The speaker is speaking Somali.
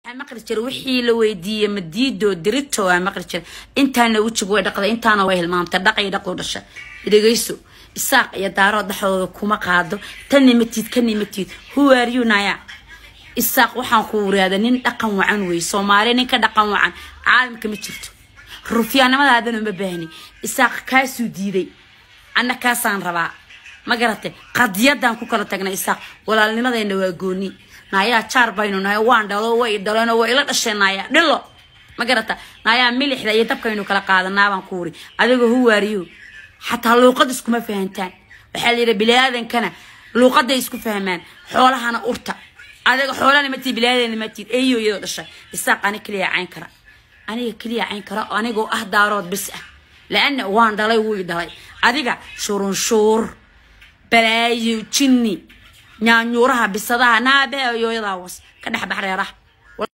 maqli jir wixii la weydiiyay madiido dirito maqli jir intaana wajiga way dhaqday intaana way hilmaamta dhaqay dhaqo dhasha dhageyso isaaq iyo daaro dhaxooda kuma qaado tan nimatid who are you naya isaaq waxaan ku waraada nin dhaqan wacan way Soomaali ninka dhaqan wacan caalamka ma jirto rufiyaanimadaadana ma baahni isaaq ka soo diiday annaka saan rabaa ma garatay qadiyadan ku kala tagnay isaaq walaalnimadeena waa gooni naya char bayno naya waan dhalo way dhalano way la dhasheenaya dhilo ma garata naya milixda iyo dabka inuu kala qaadanaa baan ku wari adiga huwaariyo hatta luuqad isku ma fahantaan waxa la yiri bilaadan luuqada isku fahmaan xoolahana urta adiga xoolana ma tii bilaadan ma tii eeyo iyo dhashay isaaq ani kaliya cayn kara aniga daarood bis ah laana waan dhalay wuu dhalay adiga shurun balaayo jinni nyaanyuraha bisadaha naabe yooyada was ka dhax baxreeraha